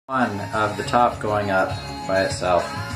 One of the top going up by itself.